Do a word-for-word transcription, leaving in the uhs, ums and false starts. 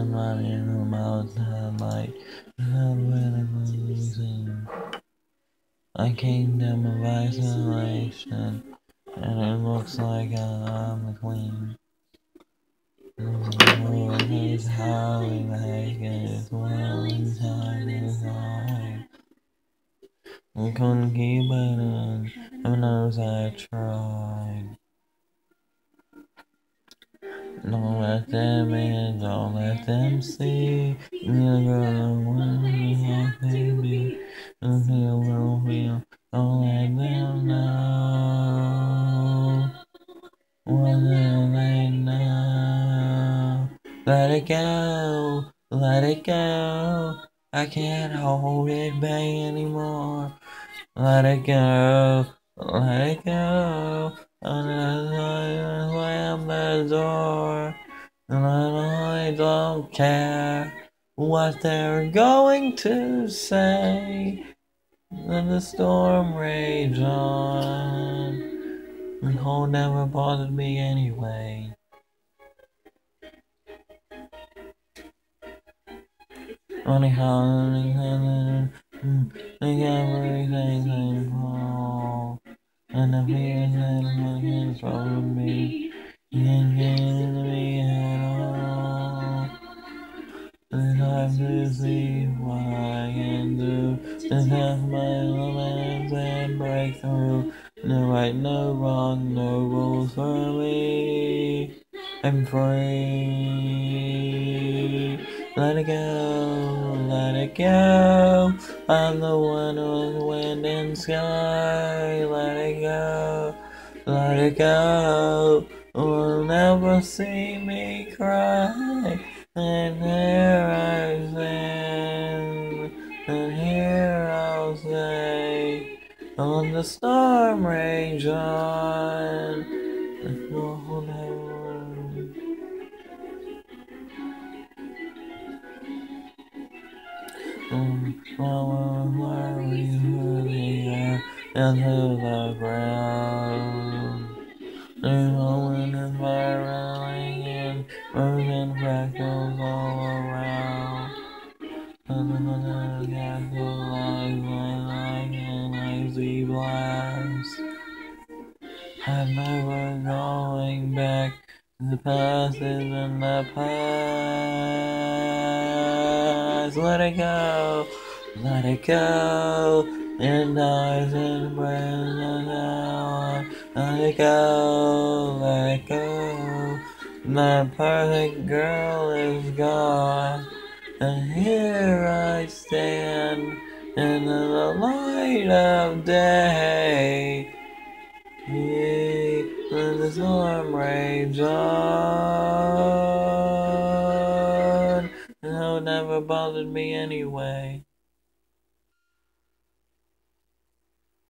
and money about the light. I came down of isolation, and it looks like I'm the queen. The world is howling like it's one time is high. I couldn't keep it in, who knows I tried. Don't let them in, don't let them see. The girl when you baby, don't feel, don't feel, don't let them know. What do they know? Let it go, let it go. I can't hold it back anymore. Let it go, let it go. Slam the door, and I don't care what they're going to say. Let the storm rage on. The cold never bothered me anyway. Only how everything fall. And the fears that control me, you can't get into me at all. It's hard to see what I can do to test my limits and break through. No right, no wrong, no rules for me. I'm free. Let it go, let it go. I'm the one with wind and sky. Let it go, let it go. You'll never see me cry. And here I stand, and here I'll stay. On the storm rage on. Oh, no. Um, well, where we were the air into the ground. There's no wind and spiraling and moving fractals all around. And the castle lies like an icy blast. I'm never going back. The past is in the past. Let it go, let it go. And eyes in present hour. Let it go, let it go. That perfect girl is gone. And here I stand in the light of day. Yea, let the storm rage on. No, it never bothered me anyway.